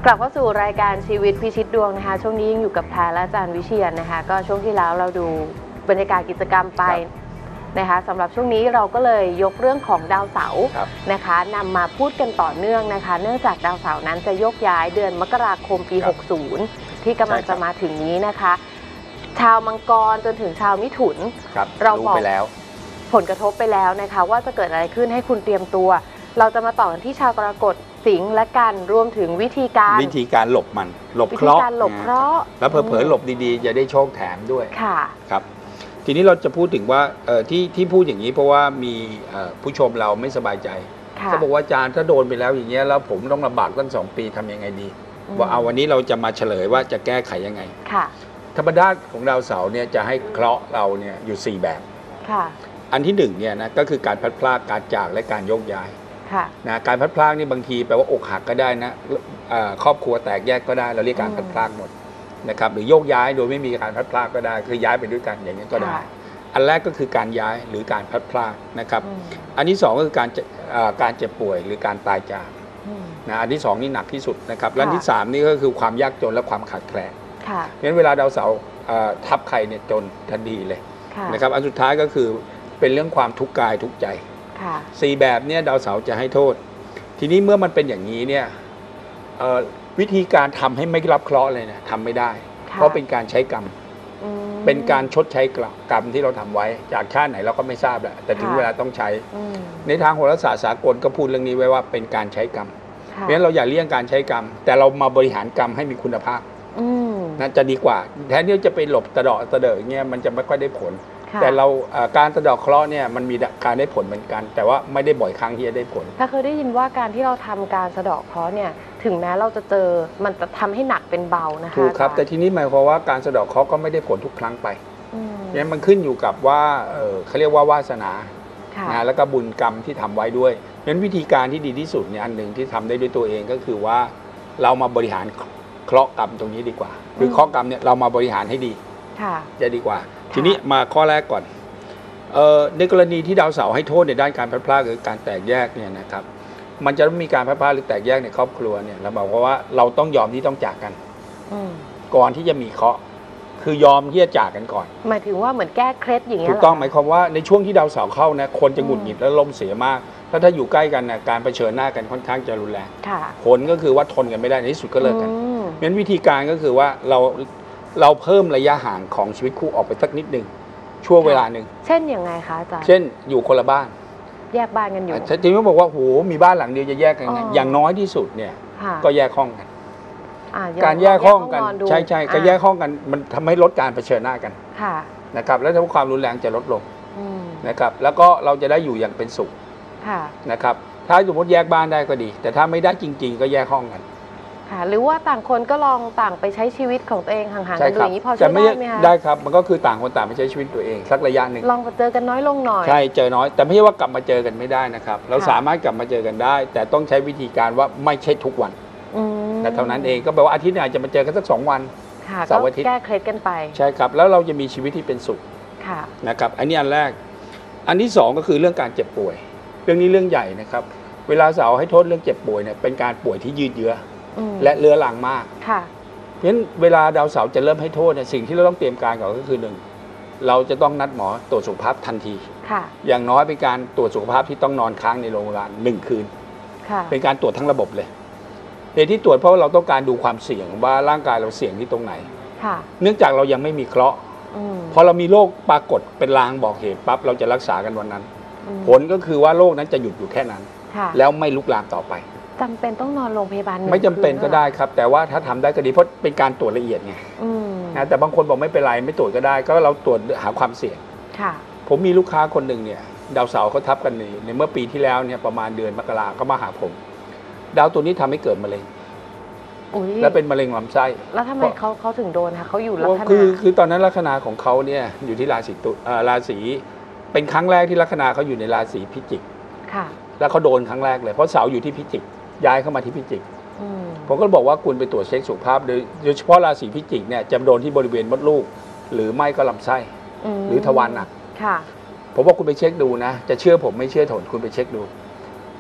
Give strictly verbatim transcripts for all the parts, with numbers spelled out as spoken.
กลับเข้าสู่รายการชีวิตพิชิตดวงนะคะช่วงนี้ยังอยู่กับแพรและอาจารย์วิเชียรนะคะก็ช่วงที่แล้วเราดูบรรยากาศกิจกรรมไปนะคะสำหรับช่วงนี้เราก็เลยยกเรื่องของดาวเสาร์นะคะนำมาพูดกันต่อเนื่องนะคะเนื่องจากดาวเสาร์นั้นจะโยกย้ายเดือนมกราคมปีหกสิบที่กำลังจะมาถึงนี้นะคะชาวมังกรจนถึงชาวมิถุนเราบอกผลกระทบไปแล้วนะคะว่าจะเกิดอะไรขึ้นให้คุณเตรียมตัวเราจะมาต่อกันที่ชาวกรกฎสิงห์และกันรวมถึงวิธีการวิธีการหลบมันหลบเคราะห์การหลบเคราะห์แล้วเผลอๆหลบดีๆจะได้โชคแถมด้วยค่ะครับทีนี้เราจะพูดถึงว่าที่ที่พูดอย่างนี้เพราะว่ามีผู้ชมเราไม่สบายใจเขาบอกว่าอาจารย์ถ้าโดนไปแล้วอย่างเงี้ยแล้วผมต้องลำบากตั้งสองปีทำยังไงดีว่าเอาวันนี้เราจะมาเฉลยว่าจะแก้ไขยังไงค่ะธรรมดาของดาวเสาร์เนี่ยจะให้เคราะห์เราเนี่ยอยู่สี่แบบค่ะอันที่หนึ่งเนี่ยนะก็คือการพลัดพรากการจากและการโยกย้ายนะการพลัดพรากนี่บางทีแปลว่าอกหักก็ได้นะครอบครัวแตกแยกก็ได้เราเรียกการพลัดพรากหมดนะครับหรือโยกย้ายโดยไม่มีการพลัดพรากก็ได้คือย้ายไปด้วยกันอย่างนี้ก็ได้อันแรกก็คือการย้ายหรือการพลัดพรากนะครับอันที่สองก็คือการการเจ็บป่วยหรือการตายจากนะอันที่สองนี่หนักที่สุดนะครับและอันที่สามนี่ก็คือความยากจนและความขาดแคลนเพราะฉะนั้นเวลาดาวเสาร์ทับใครเนี่ยจนทันทีเลยนะครับอันสุดท้ายก็คือเป็นเรื่องความทุกข์กายทุกข์ใจสี่แบบนี้ดาวเสาร์จะให้โทษทีนี้เมื่อมันเป็นอย่างนี้เนี่ยวิธีการทำให้ไม่รับเคราะห์เลยเนี่ยทำไม่ได้เพราะเป็นการใช้กรรมเป็นการชดใช้กรรมที่เราทำไว้จากชาติไหนเราก็ไม่ทราบแหละแต่ถึงเวลาต้องใช้ในทางโหราศาสตร์สากลก็พูดเรื่องนี้ไว้ว่าเป็นการใช้กรรมเพราะฉะนั้นเราอย่าเลี่ยงการใช้กรรมแต่เรามาบริหารกรรมให้มีคุณภาพนั่นจะดีกว่าแทนที่จะไปหลบตะเดาะตะเดอะเงี้ยมันจะไม่ค่อยได้ผลแต่เราการตะเดาะเคราะห์เนี่ยมันมีการได้ผลเหมือนกันแต่ว่าไม่ได้บ่อยครั้งที่จะได้ผลถ้าเคยได้ยินว่าการที่เราทำการสะเดาะเคราะห์เนี่ยถึงแม้เราจะเจอมันจะทำให้หนักเป็นเบานะคะถูกครับแต่ทีนี้หมายความว่าการสะเดาะเคราะห์ก็ไม่ได้ผลทุกครั้งไปเนี่ยมันขึ้นอยู่กับว่าเขาเรียกว่าวาสนานะแล้วก็บุญกรรมที่ทำไว้ด้วยงั้นวิธีการที่ดีที่สุดเนี่ยอันหนึ่งที่ทำได้ด้วยตัวเองก็คือว่าเรามาบริหารเคราะห์กรรมตรงนี้ดีกว่าคือเคราะห์กรรมเนี่ยเรามาบริหารให้ดีจะดีกว่าทีนี้มาข้อแรกก่อนในกรณีที่ดาวเสาร์ให้โทษในด้านการพลัดพรากหรือการแตกแยกเนี่ยนะครับมันจะต้องมีการพลัดพรากหรือแตกแยกในครอบครัวเนี่ยเราบอกว่าเราต้องยอมที่ต้องจากกันก่อนที่จะมีเคราะห์คือยอมที่จะจากกันก่อนหมายถึงว่าเหมือนแก้เคล็ดอย่างเงี้ยถูกต้องหมายความว่าในช่วงที่ดาวเสาร์เข้านะคนจะหงุดหงิดและลมเสียมากถ้าถ้าอยู่ใกล้กันนะการเผชิญหน้ากันค่อนข้างจะรุนแรงผลก็คือว่าทนกันไม่ได้ในที่สุดก็เลิกกันงั้นวิธีการก็คือว่าเราเราเพิ่มระยะห่างของชีวิตคู่ออกไปสักนิดหนึ่งช่วงเวลาหนึ่งเช่นยังไงคะอาจารย์เช่นอยู่คนละบ้านแยกบ้านกันอยู่จริงๆบอกว่าโหมีบ้านหลังเดียวจะแยกกันอย่างน้อยที่สุดเนี่ยก็แยกห้องกันการแยกห้องกันใช่ใช่การแยกห้องกันมันทำให้ลดการเผชิญหน้ากันนะครับแล้วทำให้ความรุนแรงจะลดลงนะครับแล้วก็เราจะได้อยู่อย่างเป็นสุขนะครับถ้าสมมติแยกบ้านได้ก็ดีแต่ถ้าไม่ได้จริงๆก็แยกห้องกันค่ะหรือว่าต่างคนก็ลองต่างไปใช้ชีวิตของตัวเองห่างๆกันดูอย่างนี้พอช่วยได้ไหมคะได้ครับมันก็คือต่างคนต่างไปใช้ชีวิตตัวเองสักระยะหนึ่งลองมาเจอกันน้อยลงหน่อยใช่เจอน้อยแต่ไม่ใช่ว่ากลับมาเจอกันไม่ได้นะครับเราสามารถกลับมาเจอกันได้แต่ต้องใช้วิธีการว่าไม่ใช่ทุกวันแต่เท่านั้นเองก็แปลว่าอาทิตย์นึงอาจจะมาเจอกันสักสองวันเสาร์อาทิตย์แก้เคล็ดกันไปใช่ครับแล้วเราจะมีชีวิตที่เป็นสุขนะครับอันนี้อันแรกอันที่สองก็คือเรื่องการเจ็บป่วยเรื่องนี้เรื่องใหญ่นะครับเวลาเสาร์ให้โทษเรื่องเจ็บป่วยเนี่ยเป็นการป่วยที่ยืดเยื้อและเรื้อรังมากเพราะฉะนั้นเวลาดาวเสาร์จะเริ่มให้โทษเนี่ยสิ่งที่เราต้องเตรียมการก่อนก็คือหนึ่งเราจะต้องนัดหมอตรวจสุขภาพทันทีอย่างน้อยเป็นการตรวจสุขภาพที่ต้องนอนค้างในโรงพยาบาลหนึ่งคืนเป็นการตรวจทั้งระบบเลยเหตุที่ตรวจเพราะว่าเราต้องการดูความเสี่ยงว่าร่างกายเราเสี่ยงที่ตรงไหนเนื่องจากเรายังไม่มีเคราะห์พอเรามีโรคปรากฏเป็นลางบอกเหตุปั๊บเราจะรักษากันวันนั้นผลก็คือว่าโรคนั้นจะหยุดอยู่แค่นั้นแล้วไม่ลุกลามต่อไปจำเป็นต้องนอนโรงพยาบาลไม่จำเป็นก็ได้ครับแต่ว่าถ้าทำได้ก็ดีเพราะเป็นการตรวจละเอียดไงนะแต่บางคนบอกไม่เป็นไรไม่ตรวจก็ได้ก็เราตรวจหาความเสี่ยงผมมีลูกค้าคนหนึ่งเนี่ยดาวเสาร์เขาทับกันนี่ในเมื่อปีที่แล้วเนี่ยประมาณเดือนมกราก็มาหาผมดาวตัวนี้ทำให้เกิดมะเร็งแล้วเป็นมะเร็งลำไส้แล้วทำไมเขาเขาถึงโดนคะเขาอยู่ลัคนาคือคือตอนนั้นลัคนาของเขาเนี่ยอยู่ที่ราศีตุลราศีเป็นครั้งแรกที่ลัคนาเขาอยู่ในราศีพิจิกแล้วเขาโดนครั้งแรกเลยเพราะเสาอยู่ที่พิจิกย้ายเข้ามาที่พิจิกผมก็บอกว่าคุณไปตรวจเช็คสุขภาพโดยเฉพาะราศีพิจิกเนี่ยจะโดนที่บริเวณมดลูกหรือไม่ก็ลำไส้หรือทวารหนักผมบอกคุณไปเช็คดูนะจะเชื่อผมไม่เชื่อถนคุณไปเช็คดู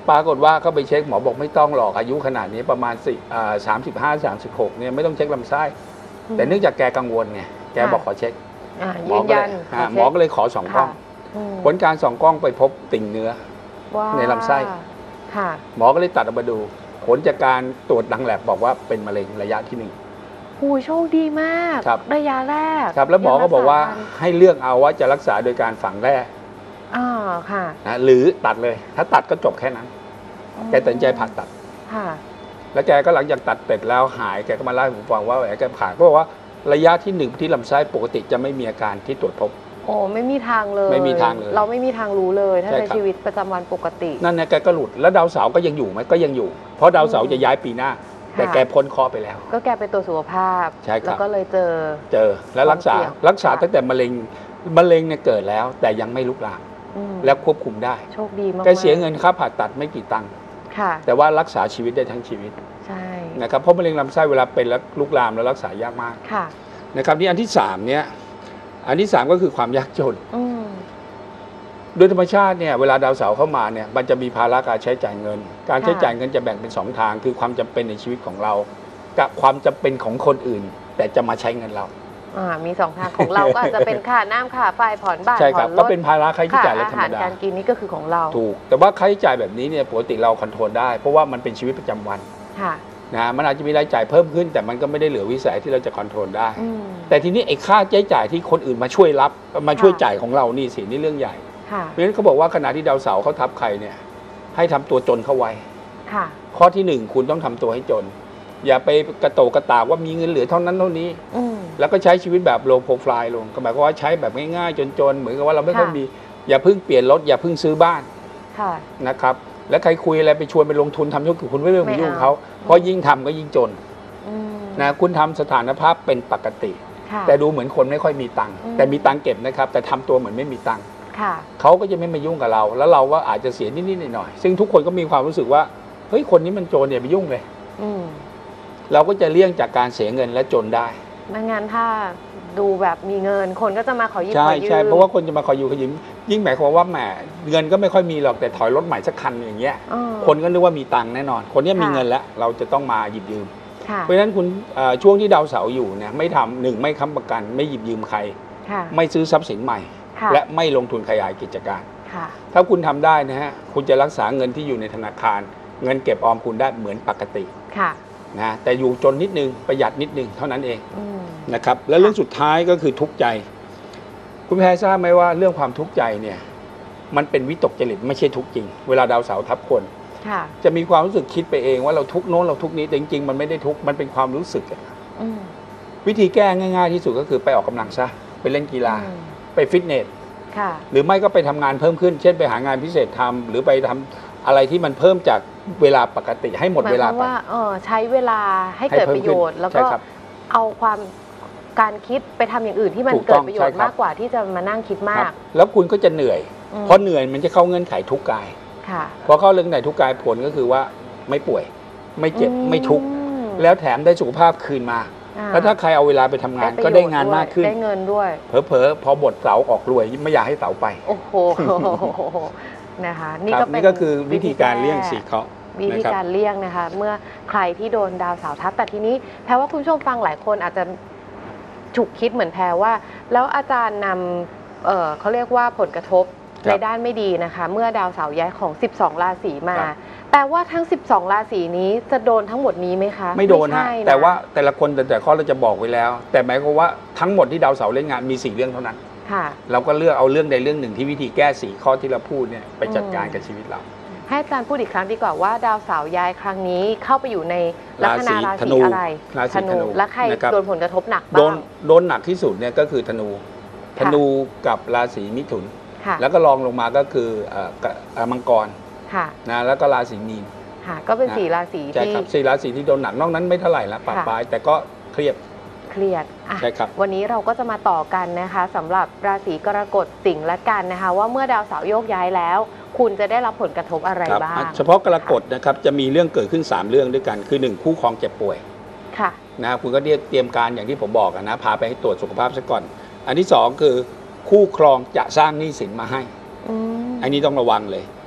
ปรากฏว่าเขาไปเช็คหมอบอกไม่ต้องหรอกอายุขนาดนี้ประมาณสี่สามสิบห้าสามสิบหกเนี่ยไม่ต้องเช็คลำไส้แต่เนื่องจากแกกังวลไงแกบอกขอเช็คหมอก็เลยหมอก็เลยขอสองกล้องผลการสองกล้องไปพบติ่งเนื้อในลำไส้หมอก็เลยตัดออกมาดูผลจากการตรวจดังแลบบอกว่าเป็นมะเร็งระยะที่หนึ่งหูโชคดีมากระยะแรกครับแล้วหมอก็บอกว่าให้เลือกเอาว่าจะรักษาโดยการฝังแร่อ๋อค่ะนะหรือตัดเลยถ้าตัดก็จบแค่นั้นแกตัดสินใจผ่าตัดค่ะแล้วแกก็หลังจากตัดเป็ดแล้วหายแกก็มาเล่าให้ผมฟังว่าแกผ่าก็บอกว่าระยะที่หนึ่งที่ลำไส้ปกติจะไม่มีอาการที่ตรวจพบโอ้ไม่มีทางเลยไม่มีทางเลยเราไม่มีทางรู้เลยถ้าในชีวิตประจำวันปกตินั่นเนี่ยแกก็หลุดแล้วดาวเสาร์ก็ยังอยู่ไหมก็ยังอยู่เพราะดาวเสาร์จะย้ายปีหน้าแต่แกพ้นเคราะห์ไปแล้วก็แกเป็นตัวสุขภาพแล้วก็เลยเจอเจอแล้วรักษารักษาตั้งแต่มะเร็งมะเร็งเนี่ยเกิดแล้วแต่ยังไม่ลุกลามแล้วควบคุมได้โชคดีมากแกเสียเงินค่าผ่าตัดไม่กี่ตังค์แต่ว่ารักษาชีวิตได้ทั้งชีวิตใช่นะครับเพราะมะเร็งลำไส้เวลาเป็นแล้วลุกลามแล้วรักษายากมากนะครับนี่อันที่สามเนี่ยอันที่สามก็คือความยากจนโดยธรรมชาติเนี่ยเวลาดาวเสาร์เข้ามาเนี่ยมันจะมีภาระการใช้จ่ายเงินการใช้จ่ายเงินจะแบ่งเป็นสองทางคือความจำเป็นในชีวิตของเรากับความจำเป็นของคนอื่นแต่จะมาใช้เงินเราอ่ามีสองทางของเราก็อาจจะเป็นค่าน้ำค่าไฟผ่อนบ้านใช่ครับก็เป็นภาระค่าใช้จ่ายและธรรมดาการกินนี่ก็คือของเราถูกแต่ว่าค่าใช้จ่ายแบบนี้เนี่ยปกติเราคอนโทรลได้เพราะว่ามันเป็นชีวิตประจำวันนะมันอาจจะมีรายจ่ายเพิ่มขึ้นแต่มันก็ไม่ได้เหลือวิสัยที่เราจะคอนโทรลได้แต่ทีนี้ไอ้ค่าใช้จ่ายที่คนอื่นมาช่วยรับมาช่วยจ่ายของเรานี่สินี่เรื่องใหญ่เพราะฉะนั้นเขาบอกว่าขณะที่ดาวเสาร์เขาทับใครเนี่ยให้ทำตัวจนเข้าไว้ข้อที่หนึ่งคุณต้องทำตัวให้จนอย่าไปกระโตกกระตากว่ามีเงินเหลือเท่านั้นเท่านี้แล้วก็ใช้ชีวิตแบบโลโปรไฟล์ลงก็หมายความว่าใช้แบบง่ายๆจนๆเหมือนกับว่าเราไม่ค่อยมีอย่าเพิ่งเปลี่ยนรถอย่าเพิ่งซื้อบ้านนะครับแล้วใครคุยอะไรไปชวนไปลงทุนทำธุรกิจคุณไม่ต้องไปยุ่งเขาเพราะยิ่งทำก็ยิ่งจนนะคุณทำสถานภาพเป็นปกติแต่ดูเหมือนคนไม่ค่อยมีตังค์แต่มีตังค์เก็บนะครับแต่ทำตัวเหมือนไม่มีตังค์เขาก็จะไม่มายุ่งกับเราแล้วเราก็อาจจะเสียนิดๆหน่อยๆซึ่งทุกคนก็มีความรู้สึกว่าเฮ้ยคนนี้มันโจรอย่าไปยุ่งเลยเราก็จะเลี่ยงจากการเสียเงินและจนได้ไม่งั้นถ้าดูแบบมีเงินคนก็จะมาขอยืมใช่ใช่เพราะว่าคนจะมาขอยืมขอยืมยิ่งหมายความว่าแหมเงินก็ไม่ค่อยมีหรอกแต่ถอยรถใหม่สักคันอย่างเงี้ยคนก็นึกว่ามีตังค์แน่นอนคนนี้มีเงินแล้วเราจะต้องมาหยิบยืมเพราะฉะนั้นคุณช่วงที่ดาวเสาร์อยู่เนี่ยไม่ทำหนึ่งไม่ค้ำประกันไม่หยิบยืมใครไม่ซื้อทรัพย์สินใหม่และไม่ลงทุนขยายกิจการถ้าคุณทำได้นะฮะคุณจะรักษาเงินที่อยู่ในธนาคารเงินเก็บออมคุณได้เหมือนปกตินะแต่อยู่จนนิดนึงประหยัดนิดนึงเท่านั้นเองนะครับและเรื่องสุดท้ายก็คือทุกข์ใจคุณแพรทราบไหมว่าเรื่องความทุกข์ใจเนี่ยมันเป็นวิตกจริตไม่ใช่ทุกข์จริงเวลาดาวเสาร์ทับคนจะมีความรู้สึกคิดไปเองว่าเราทุกข์โน้นเราทุกข์นี้แต่จริงๆมันไม่ได้ทุกข์มันเป็นความรู้สึกวิธีแก้ง่ายๆที่สุดก็คือไปออกกำลังซะไปเล่นกีฬาไปฟิตเนสหรือไม่ก็ไปทำงานเพิ่มขึ้นเช่นไปหางานพิเศษทำหรือไปทำอะไรที่มันเพิ่มจากเวลาปกติให้หมดเวลาไปว่าใช้เวลาให้เกิดประโยชน์แล้วก็เอาความการคิดไปทำอย่างอื่นที่มันเกิดประโยชน์มากกว่าที่จะมานั่งคิดมากแล้วคุณก็จะเหนื่อยเพราะเหนื่อยมันจะเข้าเงื่อนไขทุกข์กายพอเข้าเรื่องไหนทุกข์กายผลก็คือว่าไม่ป่วยไม่เจ็บไม่ทุกข์แล้วแถมได้สุขภาพคืนมาแล้วถ้าใครเอาเวลาไปทำงานก็ได้งานมากขึ้นได้เงินด้วยเผลอๆพอบทเสาออกรวยไม่อยากให้เสาไปโอ้โหนะคะนี่ก็เป็นนี่ก็คือวิธีการเลี่ยงสีเคราะห์วิธีการเลี่ยงนะคะเมื่อใครที่โดนดาวเสาร์ทับแต่ทีนี้แพรว่าคุณผู้ชมฟังหลายคนอาจจะฉุกคิดเหมือนแพรว่าแล้วอาจารย์นำ เอ่อ เขาเรียกว่าผลกระทบในด้านไม่ดีนะคะเมื่อดาวเสาร์ย้ายของสิบสองราศีมาแต่ว่าทั้งสิบสองราศีนี้จะโดนทั้งหมดนี้ไหมคะไม่โดนฮะแต่ว่าแต่ละคนแต่ข้อเราจะบอกไว้แล้วแต่หมายความว่าทั้งหมดที่ดาวเสาร์เล่นงานมีสี่เรื่องเท่านั้นเราก็เลือกเอาเรื่องใดเรื่องหนึ่งที่วิธีแก้สี่ข้อที่เราพูดเนี่ยไปจัดการกับชีวิตเราให้อาจารย์พูดอีกครั้งดีกว่าว่าดาวเสาร์ย้ายครั้งนี้เข้าไปอยู่ในลัคนาราศีอะไรธนูและใครโดนผลกระทบหนักบ้างโดนโดนหนักที่สุดเนี่ยก็คือธนูธนูกับราศีมิถุนแล้วก็รองลงมาก็คือมังกรนะแล้วก็ราศีมีนก็เป็นสี่ราศีที่ใช่ครับสี่ราศีที่โดนหนักนอกนั้นไม่เท่าไหร่ละปะปลายแต่ก็เครียดเครียดใช่ครับวันนี้เราก็จะมาต่อกันนะคะสำหรับราศีกรกฎสิงห์และกันนะคะว่าเมื่อดาวเสาร์โยกย้ายแล้วคุณจะได้รับผลกระทบอะไรบ้างเฉพาะกรกฎนะครับจะมีเรื่องเกิดขึ้นสามเรื่องด้วยกันคือหนึ่งคู่ครองเจ็บป่วยค่ะนะคุณก็เตรียมการอย่างที่ผมบอกนะพาไปให้ตรวจสุขภาพซะก่อนอันที่สองคือคู่ครองจะสร้างหนี้สินมาให้อันนี้ต้องระวังเลย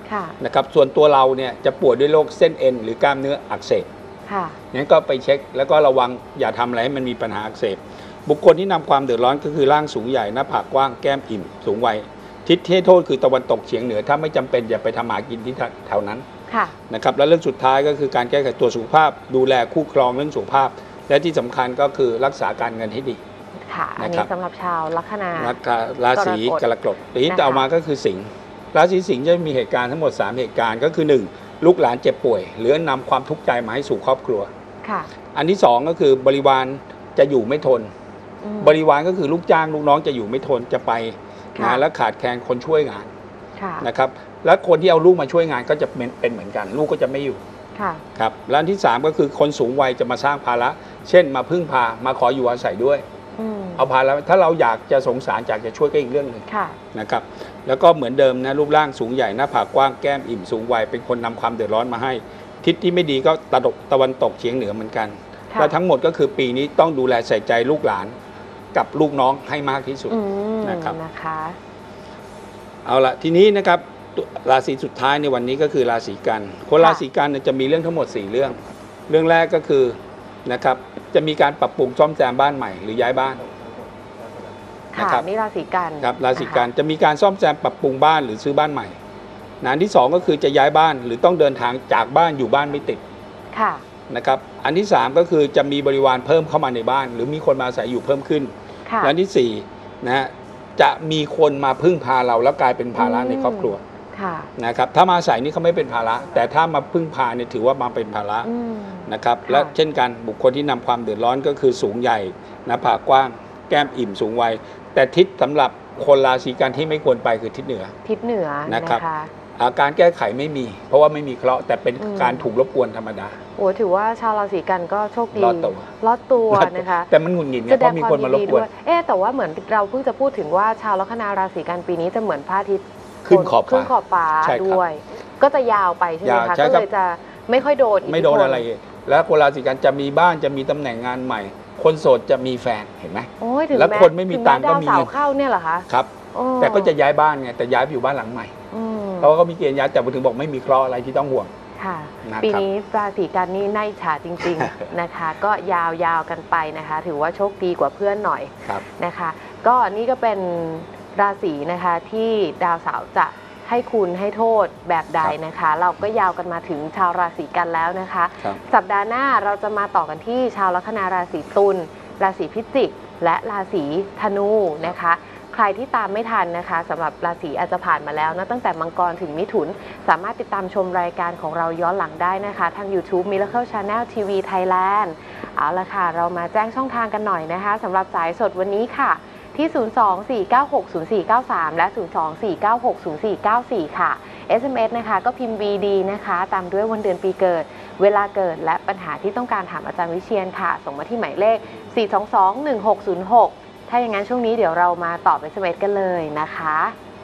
นะครับส่วนตัวเราเนี่ยจะป่วยด้วยโรคเส้นเอ็นหรือกล้ามเนื้ออักเสบงั้นก็ไปเช็คแล้วก็ระวังอย่าทำอะไรให้มันมีปัญหาอักเสบบุคคลที่นำความเดือดร้อนก็คือร่างสูงใหญ่หน้าผากกว้างแก้มอิ่มสูงวัยทิศที่โทษคือตะวันตกเฉียงเหนือถ้าไม่จำเป็นอย่าไปทำหากินที่แถวนั้นนะครับและเรื่องสุดท้ายก็คือการแก้ไขตัวสุขภาพดูแลคู่ครองเรื่องสุขภาพและที่สำคัญก็คือรักษาการเงินให้ดีค่ะอันนี้สำหรับชาวลัคนาราศีกรกฎทีนี้ต่อมาก็คือสิงห์ราศีสิงห์จะมีเหตุการณ์ทั้งหมดสามเหตุการณ์ก็คือหนึ่งลูกหลานเจ็บป่วยหรือนำความทุกข์ใจมาให้สู่ครอบครัวอันที่สองก็คือบริวารจะอยู่ไม่ทนบริวารก็คือลูกจ้างลูกน้องจะอยู่ไม่ทนจะไปนะและขาดแคลนคนช่วยงานนะครับและคนที่เอาลูกมาช่วยงานก็จะเป็นเหมือนกันลูกก็จะไม่อยู่ครับและอันที่สามก็คือคนสูงวัยจะมาสร้างภาระเช่นมาพึ่งพามาขออยู่อาศัยด้วยเอาภาระถ้าเราอยากจะสงสารอยากจะช่วยก็อีกเรื่องหนึ่งนะครับแล้วก็เหมือนเดิมนะรูปร่างสูงใหญ่หน้าผากกว้างแก้มอิ่มสูงวัยเป็นคนนำความเดือดร้อนมาให้ทิศที่ไม่ดีก็ตะตะวันตกเฉียงเหนือเหมือนกันและทั้งหมดก็คือปีนี้ต้องดูแลใส่ใจลูกหลานกับลูกน้องให้มากที่สุดนะครับนะคะเอาละทีนี้นะครับราศีสุดท้ายในวันนี้ก็คือราศีกันคนราศีกันจะมีเรื่องทั้งหมดสี่เรื่องเรื่องแรกก็คือนะครับจะมีการปรับปรุงซ่อมแซมบ้านใหม่หรือย้ายบ้านค่ะนี่ราศีกันครับราศีกันจะมีการซ่อมแซมปรับปรุงบ้านหรือซื้อบ้านใหม่อันที่สองก็คือจะย้ายบ้านหรือต้องเดินทางจากบ้านอยู่บ้านไม่ติดค่ะนะครับอันที่สามก็คือจะมีบริวารเพิ่มเข้ามาในบ้านหรือมีคนมาอาศัยอยู่เพิ่มขึ้นและอันที่สี่นะฮะจะมีคนมาพึ่งพาเราแล้วกลายเป็นภาระในครอบครัวนะครับถ้ามาอาศัยนี่เขาไม่เป็นภาระแต่ถ้ามาพึ่งพาเนี่ยถือว่ามาเป็นภาระนะครับและเช่นกันบุคคลที่นำความเดือดร้อนก็คือสูงใหญ่หน้าผากกว้างแก้มอิ่มสูงวัยแต่ทิศสำหรับคนราศีกันที่ไม่ควรไปคือทิศเหนือทิศเหนือนะครับอาการแก้ไขไม่มีเพราะว่าไม่มีเคราะห์แต่เป็นการถูกรบกวนธรรมดาโอ้ถือว่าชาวราศีกันก็โชคดีรอดตัวรอดตัวนะคะแต่มันหงุดหงิดไงเพราะมีคนมารบกวนเอ๊แต่ว่าเหมือนเราเพิ่งจะพูดถึงว่าชาวลัคนาราศีกันปีนี้จะเหมือนพระอาทิตย์ขึ้นขอบขึ้นขอบฟ้าด้วยก็จะยาวไปใช่ไหมคะก็เลยจะไม่ค่อยโดนไม่โดนอะไรแล้วคนราศีกันจะมีบ้านจะมีตำแหน่งงานใหม่คนโสดจะมีแฟนเห็นไหมแล้วคนไม่มีตังค์ก็มีเงินเข้าเนี่ยเหรอคะครับแต่ก็จะย้ายบ้านไงแต่ย้ายไปอยู่บ้านหลังใหม่เขาก็มีเกณฑ์ย้ายแต่ถึงบอกไม่มีเคราะห์อะไรที่ต้องห่วงค่ะปีนี้ราศีกันนี่น่าอิจฉาจริงๆนะคะก็ยาวๆกันไปนะคะถือว่าโชคดีกว่าเพื่อนหน่อยนะคะก็นี่ก็เป็นราศีนะคะที่ดาวเสาร์จะให้คุณให้โทษแบบใดนะคะเราก็ยาวกันมาถึงชาวราศีกันแล้วนะคะสัปดาห์หน้าเราจะมาต่อกันที่ชาวลัคนาราศีตุลราศีพิจิกและราศีธนูนะคะใครที่ตามไม่ทันนะคะสำหรับราศีอาจจะผ่านมาแล้วนะตั้งแต่มังกรถึงมิถุนสามารถติดตามชมรายการของเราย้อนหลังได้นะคะทาง YouTube Miracle Channel ที วี Thailand เอาละค่ะเรามาแจ้งช่องทางกันหน่อยนะคะสำหรับสายสดวันนี้ค่ะที่ ศูนย์ สอง สี่ เก้า หก ศูนย์ สี่ เก้า สาม และ ศูนย์ สอง สี่ เก้า หก ศูนย์ สี่ เก้า สี่ ค่ะ เอส เอ็ม เอส นะคะก็พิมพ์ วี ดี นะคะตามด้วยวันเดือนปีเกิดเวลาเกิดและปัญหาที่ต้องการถามอาจารย์วิเชียนค่ะส่งมาที่หมายเลข สี่ สอง สอง หนึ่ง หก ศูนย์ หก ถ้าอย่างนั้นช่วงนี้เดี๋ยวเรามาตอบ เอส เอ็ม เอส กันเลยนะคะ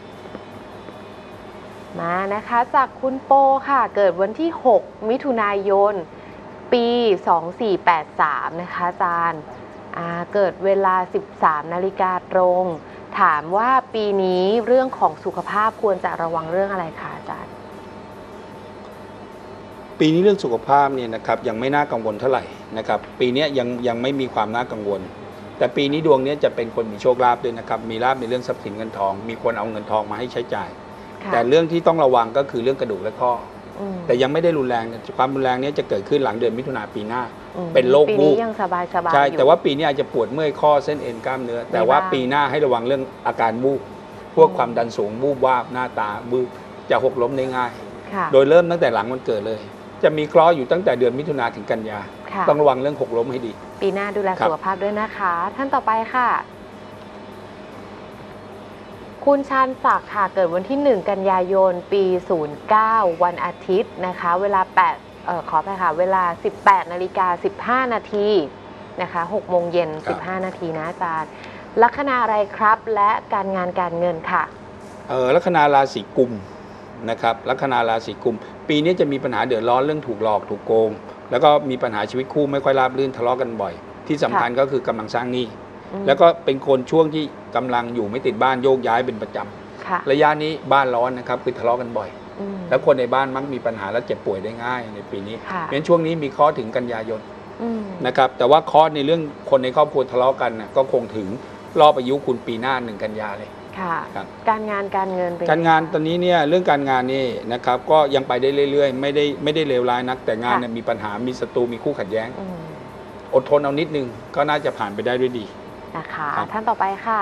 มานะคะจากคุณโปค่ะเกิดวันที่ หก มิถุนายน ปี สอง สี่ แปด สาม นะคะอาจารย์เกิดเวลา สิบสาม นาฬิกาตรงถามว่าปีนี้เรื่องของสุขภาพควรจะระวังเรื่องอะไรคะอาจารย์ปีนี้เรื่องสุขภาพเนี่ยนะครับยังไม่น่ากังวลเท่าไหร่นะครับปีนี้ยังยังไม่มีความน่ากังวลแต่ปีนี้ดวงนี้จะเป็นคนมีโชคลาภด้วยนะครับมีลาภในเรื่องทรัพย์สินเงินทองมีคนเอาเงินทองมาให้ใช้จ่ายแต่เรื่องที่ต้องระวังก็คือเรื่องกระดูกและข้อแต่ยังไม่ได้รุนแรงความรุนแรงนี้จะเกิดขึ้นหลังเดือนมิถุนายนปีหน้าเป็นโรควูบปีนี้ยังสบายสบายใช่แต่ว่าปีนี้อาจจะปวดเมื่อยข้อเส้นเอ็นกล้ามเนื้อแต่ว่าปีหน้าให้ระวังเรื่องอาการวูบพวกความดันสูงวูบวาบหน้าตาวูบจะหกล้มได้ง่ายโดยเริ่มตั้งแต่หลังวันเกิดเลยจะมีเคราะห์อยู่ตั้งแต่เดือนมิถุนายนถึงกันยาต้องระวังเรื่องหกล้มให้ดีปีหน้าดูแลสุขภาพด้วยนะคะท่านต่อไปค่ะคุณชาญศักดิ์ค่ะเกิดวันที่หนึ่งกันยายนปีศูนย์เก้าวันอาทิตย์นะคะเวลาแปดเอ่อขอไปค่ะเวลา สิบแปดนาฬิกาสิบห้านาทีนะคะหกโมงเย็นสิบห้านาทีนะอาจารย์ลัคนาอะไรครับและการงานการเงินค่ะเออลัคนาราศีกุมนะครับลัคนาราศีกุมปีนี้จะมีปัญหาเดือดร้อนเรื่องถูกหลอกถูกโกงแล้วก็มีปัญหาชีวิตคู่ไม่ค่อยราบรื่นทะเลาะกันบ่อยที่สำคัญก็คือกำลังสร้างหนี้แล้วก็เป็นคนช่วงที่กำลังอยู่ไม่ติดบ้านโยกย้ายเป็นประจำระยะนี้บ้านร้อนนะครับคือทะเลาะกันบ่อยอืมแล้วคนในบ้านมักมีปัญหาและเจ็บป่วยได้ง่ายในปีนี้ค่ะเพราะฉะนั้นช่วงนี้มีเคราะห์ถึงกันยายนอืมนะครับแต่ว่าเคราะห์ในเรื่องคนในครอบครัวทะเลาะกันน่ะก็คงถึงรอบอายุคุณปีหน้าหนึ่งกันยาเลยค่ะครับการงานการเงินเป็นการงานไคะตอนนี้เนี่ยเรื่องการงานนี่นะครับก็ยังไปได้เรื่อยๆ ไม่ได้ไม่ได้เลวร้ายนัก แต่งานค่ะเนี่ยมีปัญหามีศัตรูมีคู่ขัดแย้งอืมอดทนเอานิดนึงก็น่าจะผ่านไปได้ด้วยดีนะคะครับท่านต่อไปค่ะ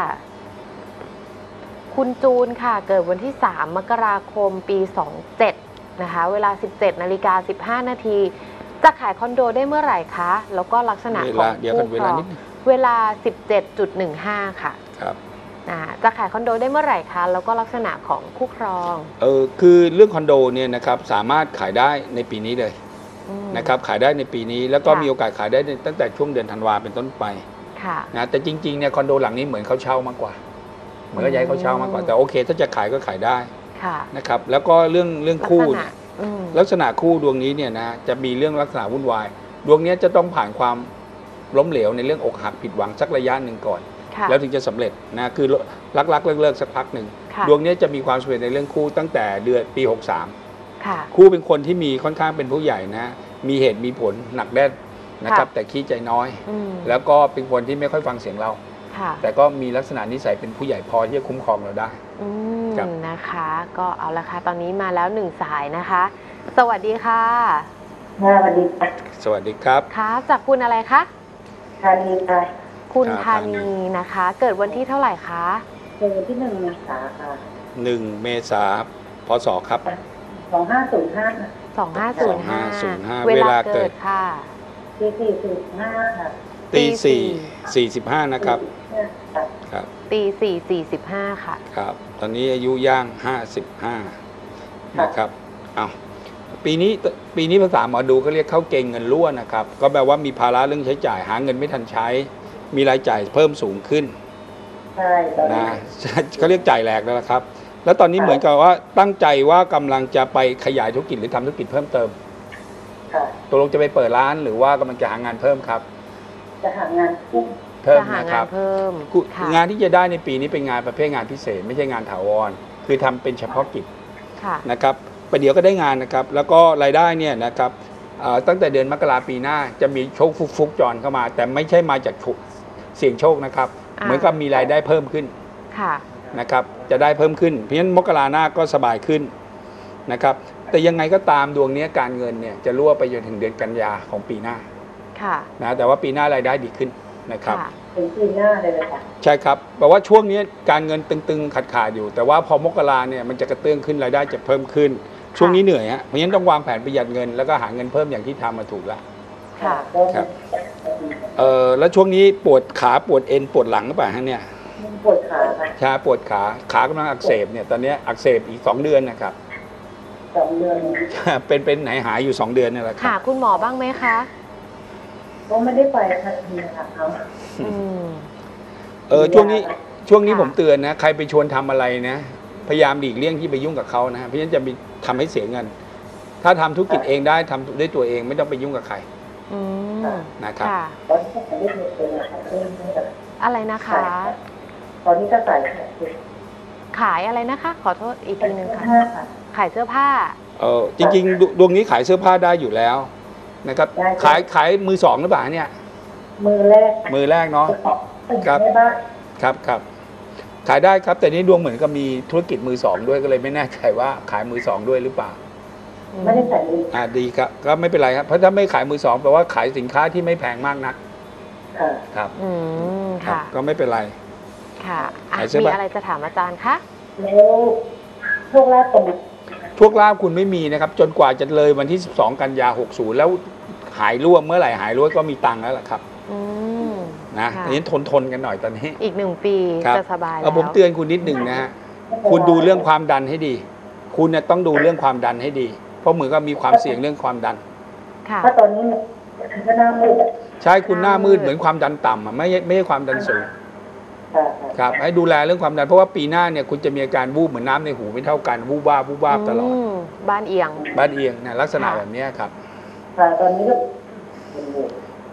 คุณจูนค่ะ เกิดวันที่ สาม มกราคม ปี สองเจ็ด นะคะ เวลา สิบเจ็ดนาฬิกาสิบห้า นาที จะขายคอนโดได้เมื่อไหร่คะ แล้วก็ลักษณะเวขอลาง เดี๋ยวกัคู่นเวครลาองนิดนึงเวลา สิบเจ็ดจุดหนึ่งห้า ค่ะครับอ่าจะขายคอนโดได้เมื่อไหร่คะ แล้วก็ลักษณะของคู่ครองเออคือเรื่องคอนโดเนี่ยนะครับสามารถขายได้ในปีนี้เลยอืมนะครับขายได้ในปีนี้แล้วก็ค่ะมีโอกาสขายได้ในตั้งแต่ช่วงเดือนธันวาเป็นต้นไปค่ะนะแต่จริงๆเนี่ยคอนโดหลังนี้เหมือนเขาเช่ามากกว่าเหมือนกับย้ายเขาเช่ามากกว่าอืมแต่โอเค ถ้าจะขายก็ขายได้ค่ะนะครับแล้วก็เรื่องเรื่องลักคู่ษเนี่ณะยอืมลักษณะคู่ดวงนี้เนี่ยนะจะมีเรื่องลักษณะวุ่นวายดวงเนี้ยจะต้องผ่านความล้มเหลวในเรื่องอกหักผิดหวังสักระยะหนึ่งก่อนค่ะแล้วถึงจะสำเร็จนะคือรักรักๆเลิกเลิกๆสักพักหนึ่งค่ะดวงเนี้ยจะมีความสำเร็จในเรื่องคู่ตั้งแต่เดือนปีหกสามค่ะคู่เป็นคนที่มีค่อนข้างเป็นผู้ใหญ่นะมีเหตุมีผลหนักแน่นนะครับแต่ขี้ใจน้อยอืมแล้วก็เป็นคนที่ไม่ค่อยฟังเสียงเราค่ะแต่ก็มีลักษณะนิสัยเป็นผู้ใหญ่พอที่จะคุ้มครองเราได้อืมครับนะคะ ก็เอาละค่ะ ตอนนี้มาแล้วหนึ่งสายนะคะ สวัสดีค่ะค่ะสวัสดีค่ะสวัสดีครับครับจากคุณอะไรคะธานีค่ะคุณครับธานีนะคะ เกิดวันที่เท่าไหร่คะเกิดวันที่หนึ่งเมษาค่ะหนึ่งเมษาพศครับสองห้าศูนย์ห้าสองห้าศูนย์ห้าสองห้าศูนย์ห้าเวเวลาลาเกิเกิดดค่ะตีสี่ศูนย์ห้าค่ะตีสี่สี่สิบห้านะครับค่ะครับตีสี่สี่สิบห้าค่ะครับตอนนี้อายุย่างห้าสิบห้านะครับเอาปีนี้ปีนี้ภาษาหมอดูก็เรียกเข้าเกณฑ์เงินรั่วนะครับก็แปลว่ามีภาระเรื่องใช้จ่ายหาเงินไม่ทันใช้ มีรายจ่ายเพิ่มสูงขึ้นใช่ตอนนี้นะ เขาเรียกจ่ายแหลกแล้วนะครับ แล้วตอนนี้เหมือนกับว่าตั้งใจว่ากำลังจะไปขยายธุรกิจหรือทำธุรกิจเพิ่มเติมค่ะตกลงจะไปเปิดร้านหรือว่ากำลังจะหางานเพิ่มครับจะหางานคู่เพิ่มจะหานะคงารันบเพิ่มค่ะงานที่จะได้ในปีนี้เป็นงานประเภทงานพิเศษ ไม่ใช่งานถาวรคือทำเป็นเฉพาะกิจค่ะนะครับประเดี๋ยวก็ได้งานนะครับ แล้วก็รายได้เนี่ยนะครับเอ่อตั้งแต่เดือนมกราปีหน้าจะมีโชคฟุกๆจรเข้ามา แต่ไม่ใช่มาจากเสี่ยงโชคนะครับอ่าเหมือนกับมีรายได้เพิ่มขึ้นค่ะนะครับจะได้เพิ่มขึ้น เพราะฉะนั้นมกราหน้าก็สบายขึ้นนะครับแต่ยังไงก็ตามดวงนี้การเงินเนี่ยจะรั่วไปจนถึงเดือนกันยาของปีหน้าค่ะนะแต่ว่าปีหน้ารายได้ดีขึ้นนะครับค่ะถึงปีหน้าเลยเลยค่ะใช่ครับแปลว่าช่วงนี้การเงินตึงๆขาดๆอยู่ แต่ว่าพอมกราเนี่ยมันจะกระเตื้องขึ้นรายได้จะเพิ่มขึ้น ช่วงนี้เหนื่อยฮะเพราะฉะนั้นต้องวางแผนประหยัดเงินแล้วก็หาเงินเพิ่มอย่างที่ทำมาถูกแล้วค่ะครับ เออแล้วช่วงนี้ปวดขาปวดเอ็นปวดหลังหรือเปล่าฮะเนี่ยมันปวดขาค่ะชาปวดขาขากำลังอักเสบเนี่ยตอนนี้อักเสบอีกสองเดือนนะครับสองเดือนเป็นเป็นไหนหายอยู่สองเดือนนี่แหละคหารับคุณหมอบ้างไหมคะก็ไม่ได้ไปทันทีค่ะเขาอืมเออช่วงนี้ช่วงนี้ค่ะผมเตือนนะใครไปชวนทำอะไรนะพยายามหลีกเลี่ยงที่ไปยุ่งกับเขานะเพราะฉะนั้นจะมีทำให้เสียเงิน ถ้าทำธุรกิจเองได้ทำด้วยตัวเองไม่ต้องไปยุ่งกับใครอืมนะครับค่ะตอนที่ผมได้เงินเป็นนะคะเริ่มตั้งแต่อะไรนะคะตอนนี้ก็ใส่ค่ะขายอะไรนะคะ ขอโทษอีกทีหนึ่งค่ะห้าค่ะขายเสื้อผ้าเออจริงๆดดวงนี้ขายเสื้อผ้าได้อยู่แล้วนะครับได้ครับขายขายมือสองหรือเปล่าเนี่ยมือแรกมือแรกเนาะ ครับในบ้านครับครับขายได้ครับแต่นี่ดวงเหมือนกับมีธุรกิจมือสองด้วยก็เลยไม่แน่ใจว่าขายมือสองด้วยหรือเปล่าไม่ได้ใส่มืออ่าดีครับก็ไม่เป็นไรครับเพราะถ้าไม่ขายมือสองแปลว่าขายสินค้าที่ไม่แพงมากนักค่ะครับอืมครับค่ะก็ไม่เป็นไรค่ะอ่ะขายเสื้อมีผ้าอะไรจะถามอาจารย์คะแล้วโชคลาภตรงโชคลาภคุณไม่มีนะครับ จนกว่าจะเลยวันที่สิบสองกันยาหกสิบแล้วหายรั่วเมื่อไหร่หายรั่วก็มีตังค์แล้วล่ะครับอืมนะค่ะอันนี้ทนทนกันหน่อยตอนนี้อีกหนึ่งปีครับจะสบายเอแล้อวผมเตือนคุณนิดหนึ่งนะฮะคุณดูเรื่องความดันให้ดี คุณเนี่ยต้องดูเรื่องความดันให้ดี เพราะเหมือนกับมีความเสี่ยงเรื่องความดันค่ะถ้าตอนนี้ก็หน้ามืดอะใช่คุณหน้ามืดหน้ามืดเหมือนความดันต่ำอะไม่ใช่ไม่ใช่ความดันสูงค่ะครับให้ดูแลเรื่องความดันเพราะว่าปีหน้าเนี่ยคุณจะมีอาการวูบเหมือนน้ำในหูไม่เท่ากันวูบวาบวูบวาบตลอดมบ้านเอียงบ้านเอียงนะลักษณะค่ะแบบเนี้ยครับค่ะตอนนี้ก็ต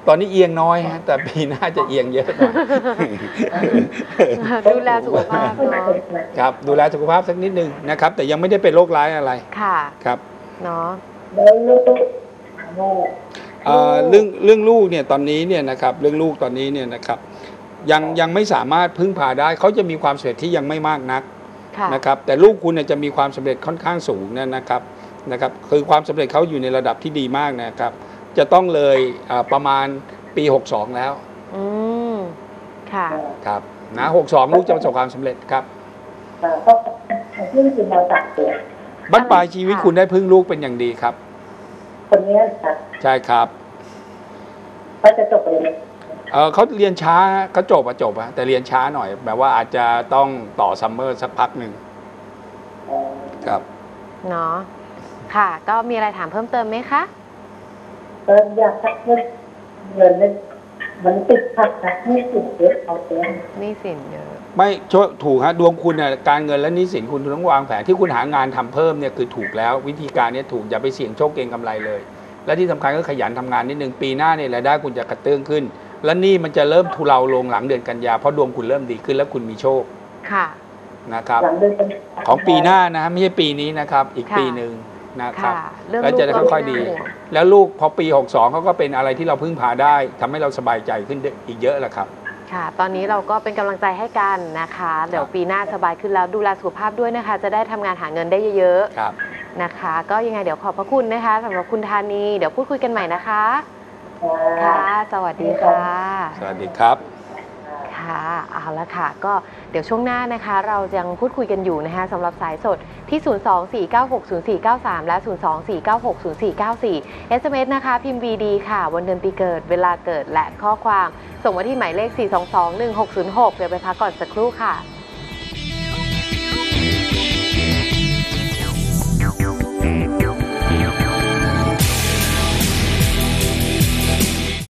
ตอนนี้เอียงน้อยฮะแต่ปีหน้าจะเอียงเยอะหน่อยดูแลสุขภาพเนาะครับดูแลสุขภาพสักนิดนึงนะครับแต่ยังไม่ได้เป็นโรคร้ายอะไรค่ะครับเนาะแล้วลูกลูกเอ่อเรื่องเรื่องลูกเนี่ยตอนนี้เนี่ยนะครับเรื่องลูกตอนนี้เนี่ยนะครับยังยังไม่สามารถพึ่งพาได้เขาจะมีความสำเร็จที่ยังไม่มากนักค่ะนะครับแต่ลูกคุณเนี่ยจะมีความสำเร็จค่อนข้างสูงเนี่ยนะครับนะครับคือความสำเร็จเขาอยู่ในระดับที่ดีมากนะครับจะต้องเลยเอ่อประมาณปีหกสองแล้วอืมค่ะครับนะหกสองลูกจะประสบความสำเร็จครับค่ะก็เพิ่งกินมาตัดตัวบั้นปลายชีวิตคุณได้พึ่งลูกเป็นอย่างดีครับคนนี้ค่ะใช่ครับเขาจะจบเลยเออเขาเรียนช้าเขาจบอะจบอะแต่เรียนช้าหน่อยแบบว่าอาจจะต้องต่อซัมเมอร์สักพักหนึ่งครับเนาะค่ะ ก็มีอะไรถามเพิ่มเติมไหมคะเอออยากทักเงินเงินเนี่ยมันติดขัดนะไม่ติดเยอะเอาเองหนี่สินเยอะไม่ช่วยถูกฮะดวงคุณเนี่ยการเงินและหนี้สินคุณต้องวางแผนที่คุณหางานทำเพิ่มเนี่ยคือถูกแล้ววิธีการเนี้ถูกอย่าไปเสี่ยงโชคเก็งกำไรเลย และที่สำคัญก็ขยันทำงานนิดนึงปีหน้าเนี่ยรายได้คุณจะกระเตื้องขึ้น และหนี้มันจะเริ่มทุเลาลงหลังเดือนกันยาเพราะดวงคุณเริ่มดีขึ้นแล้วคุณมีโชคค่ะนะครับหลังเดือนกันของปีหน้านะฮะไม่ใช่ปีนี้นะครับอีกค่ะปีหนึ่งนะครับค่ะเรื่องแล้วจะลูกก็ค่อยๆไม่ดีน่าห่วงแล้วลูกพอปีหกสองเขาก็เป็นอะไรที่เราพึ่งพาได้ทำให้เราสบายใจขึ้นอีกเยอะแหละครับค่ะ ตอนนี้เราก็เป็นกำลังใจให้กันนะคะ เดี๋ยวปีหน้าสบายขึ้นแล้วดูแลสุขภาพด้วยนะคะ จะได้ทำงานหาเงินได้เยอะครับๆนะคะ ก็ยังไงเดี๋ยวขอบพระคุณนะคะสำหรับคุณธานีเดี๋ยวพูดคุยกันใหม่นะคะ ค่ะ สวัสดีค่ะสวัสดีครับค่ะเอาละค่ะ ก็เดี๋ยวช่วงหน้านะคะ เรายังพูดคุยกันอยู่นะคะสำหรับสายสดที่ ศูนย์ สอง สี่ เก้า หก ศูนย์ สี่ เก้า สาม และ ศูนย์ สอง สี่ เก้า หก ศูนย์ สี่ เก้า สี่ เอส เอ็ม เอส นะคะ พิมพ์ วี ดี ค่ะวันเดือนปีเกิดเวลาเกิดและข้อความส่งมาที่หมายเลข สี่ สอง สอง หนึ่ง หก ศูนย์ หก เดี๋ยวไปพักก่อนสักครู่ค่ะ